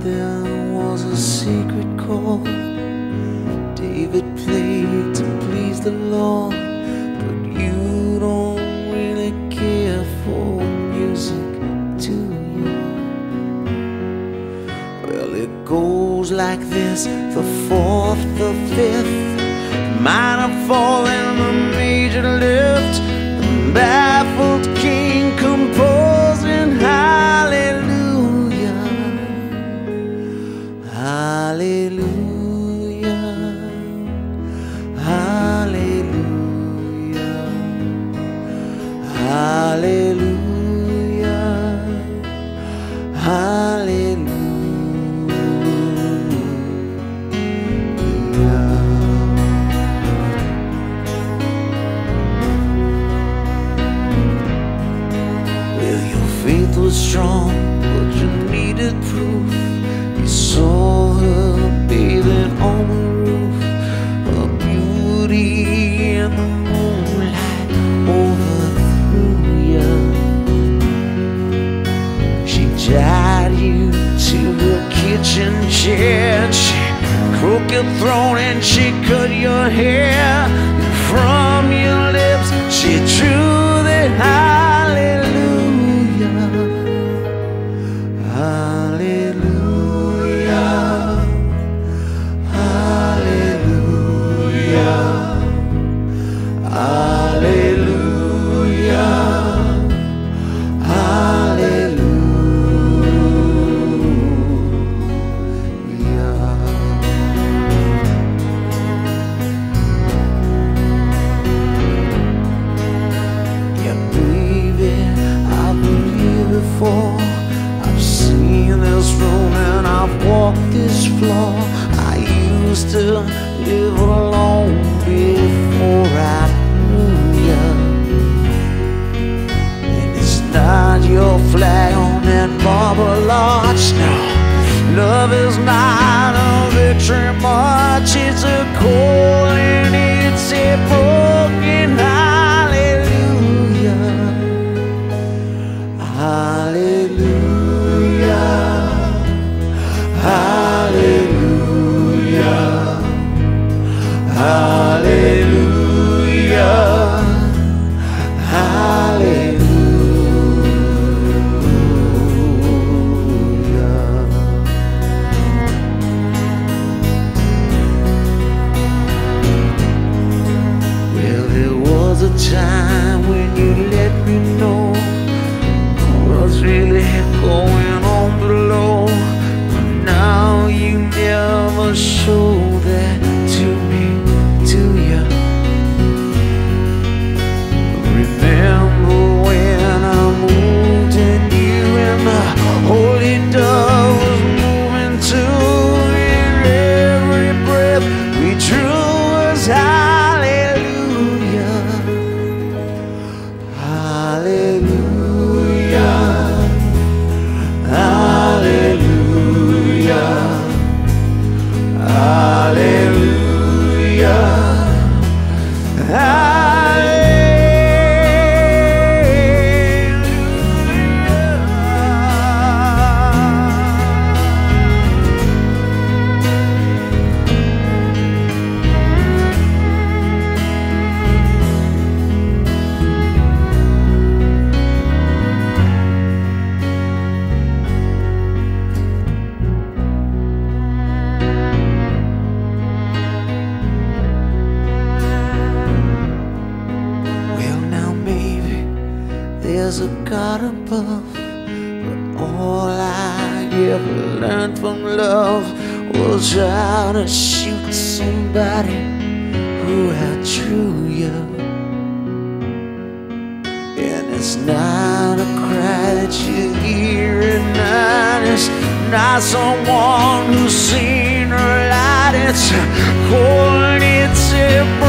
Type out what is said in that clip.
there was a secret chord David played to please the Lord. But you don't really care for music, do you? Well, it goes like this: the fourth, the fifth, minor fall and the major lift, the baffled king composing hallelujah, hallelujah, hallelujah, hallelujah, hallelujah. Faith was strong, but you needed proof. You saw her bathing on the roof, her beauty in the moonlight overthrew you. She tied you to her kitchen chair, she crooked your throat and she cut your hair. And from your lips she drew the I've seen this room and I've walked this floor. I used to live alone before I knew you. And it's not your flag on that marble arch, no. Love is not a victory march, it's a call and it's a broken hallelujah. Hallelujah, hallelujah, hallelujah, hallelujah. Well, there was a time when you let me know what's really going on below, but now you never show that to me, do you? Remember when I moved and you and the holy dove was moving too, and every breath we drew was hallelujah, hallelujah, hallelujah, hallelujah, hallelujah. There's a God above, but all I ever learned from love was how to shoot somebody who outdrew you. And it's not a cry that you hear at night, it's not someone who's seen her light, it's a call and it's a